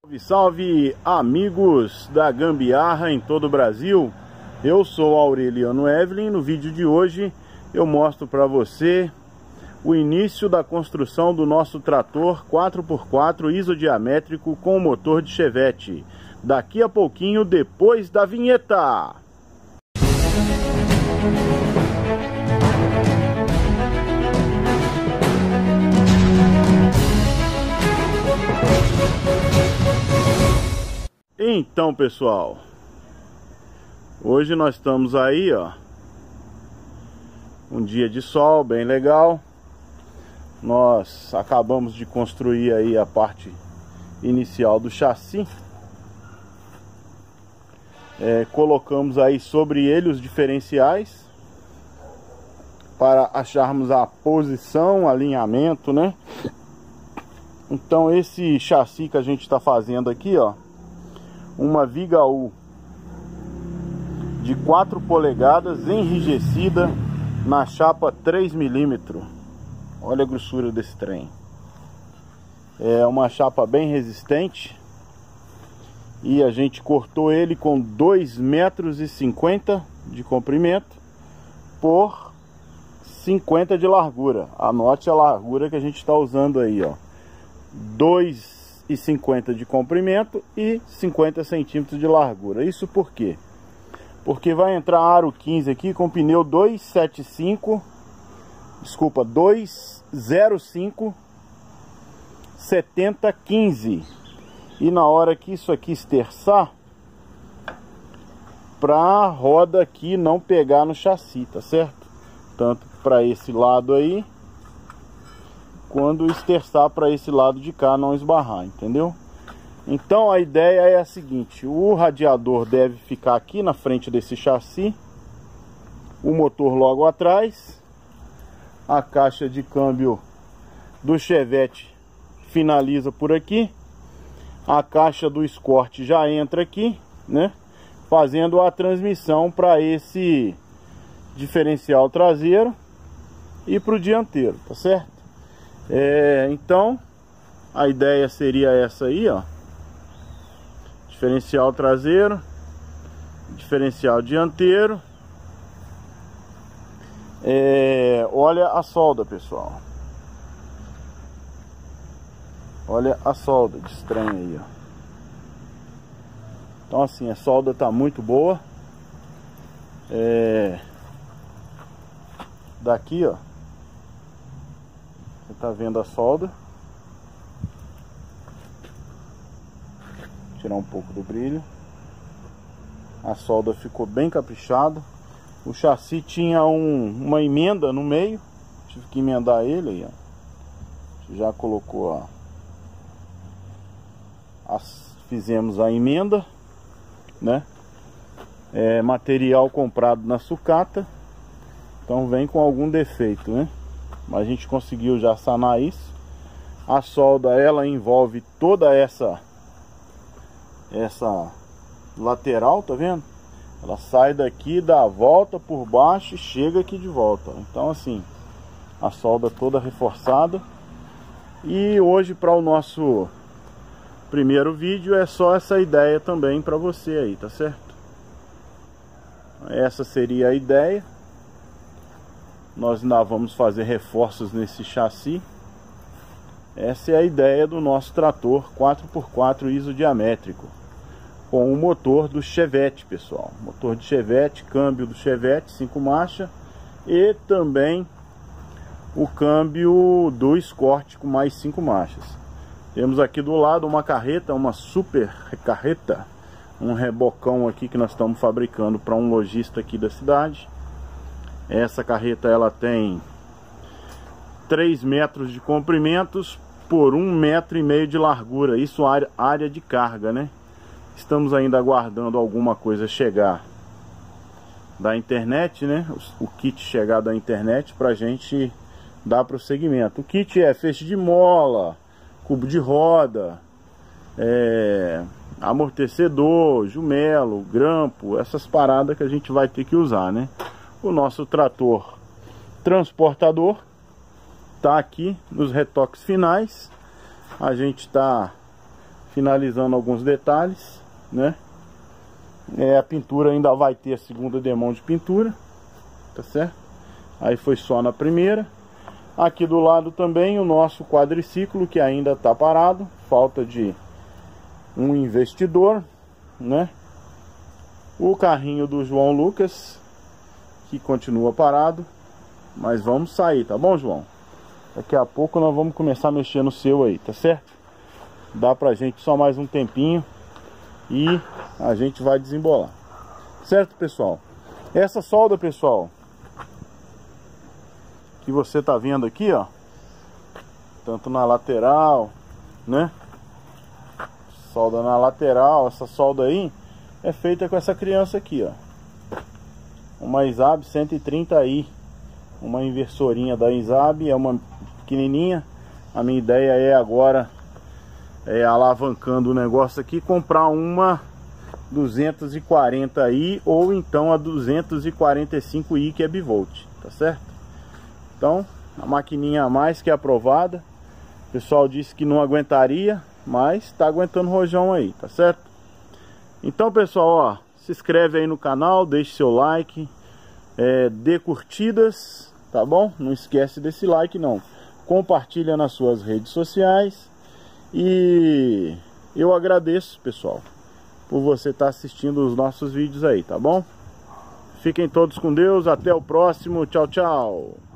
Salve, salve, amigos da gambiarra em todo o Brasil. Eu sou Aureliano Evelyn. No vídeo de hoje eu mostro para você o início da construção do nosso trator 4x4 isodiamétrico com motor de Chevette. Daqui a pouquinho, depois da vinheta. Então, pessoal, hoje nós estamos aí, ó, um dia de sol bem legal. Nós acabamos de construir aí a parte inicial do chassi. Colocamos aí sobre ele os diferenciais para acharmos a posição, alinhamento, né? Então esse chassi que a gente está fazendo aqui, ó, uma viga U de 4 polegadas enrijecida na chapa 3 milímetros. Olha a grossura desse trem. É uma chapa bem resistente. E a gente cortou ele com 2,50 metros de comprimento por 50 de largura. Anote a largura que a gente está usando aí, ó. 2,50 de comprimento e 50 centímetros de largura. Isso por quê? Porque vai entrar aro 15 aqui com pneu 205 7015. E na hora que isso aqui esterçar, para a roda aqui não pegar no chassi, tá certo? Tanto para esse lado aí, quando esterçar para esse lado de cá não esbarrar, entendeu? Então a ideia é a seguinte: o radiador deve ficar aqui na frente desse chassi, o motor logo atrás, a caixa de câmbio do Chevette finaliza por aqui, a caixa do Escort já entra aqui, né? Fazendo a transmissão para esse diferencial traseiro e para o dianteiro, tá certo? Então a ideia seria essa aí, ó: diferencial traseiro, diferencial dianteiro. Olha a solda, pessoal. Olha a solda de trem aí, ó. Então assim, a solda tá muito boa. Daqui, ó, você tá vendo a solda. Vou tirar um pouco do brilho. A solda ficou bem caprichada. O chassi tinha uma emenda no meio, tive que emendar ele aí, ó. Já colocou, ó. Fizemos a emenda, né? Material comprado na sucata, então vem com algum defeito, né? Mas a gente conseguiu já sanar isso. A solda, ela envolve toda essa lateral, tá vendo? Ela sai daqui, dá a volta por baixo e chega aqui de volta. Então assim, a solda toda reforçada. E hoje, para o nosso primeiro vídeo, é só essa ideia também para você aí, tá certo? Essa seria a ideia. Nós ainda vamos fazer reforços nesse chassi. Essa é a ideia do nosso trator 4x4 isodiamétrico com o motor do Chevette, pessoal. Motor de Chevette, câmbio do Chevette 5 marchas e também o câmbio do Escort com mais 5 marchas. Temos aqui do lado uma carreta, uma super carreta, um rebocão aqui que nós estamos fabricando para um lojista aqui da cidade. Essa carreta, ela tem 3 metros de comprimentos por 1,5 metro de largura. Isso área de carga, né? Estamos ainda aguardando alguma coisa chegar da internet, né? O kit chegar da internet para a gente dar prosseguimento. O kit é feixe de mola, cubo de roda, amortecedor, jumelo, grampo, essas paradas que a gente vai ter que usar, né? O nosso trator transportador tá aqui nos retoques finais. A gente está finalizando alguns detalhes, né? A pintura ainda vai ter a segunda demão de pintura, tá certo? Aí foi só na primeira. Aqui do lado também o nosso quadriciclo, que ainda está parado, falta de um investidor, né? O carrinho do João Lucas, que continua parado, mas vamos sair, tá bom, João? Daqui a pouco nós vamos começar a mexer no seu aí, tá certo? Dá pra gente só mais um tempinho e a gente vai desembolar. Certo, pessoal? Essa solda, pessoal, que você tá vendo aqui, ó, tanto na lateral, né? Solda na lateral, essa solda aí é feita com essa criança aqui, ó. Uma ISAB 130i, uma inversorinha da ISAB, é uma pequenininha. A minha ideia é agora, alavancando o negócio aqui, comprar uma 240i ou então a 245i, que é bivolt, tá certo? Então, a maquininha a mais que é aprovada. O pessoal disse que não aguentaria, mas tá aguentando rojão aí, tá certo? Então, pessoal, ó, se inscreve aí no canal, deixe seu like, dê curtidas, tá bom? Não esquece desse like não. Compartilha nas suas redes sociais. E eu agradeço, pessoal, por você estar assistindo os nossos vídeos aí, tá bom? Fiquem todos com Deus, até o próximo, tchau, tchau!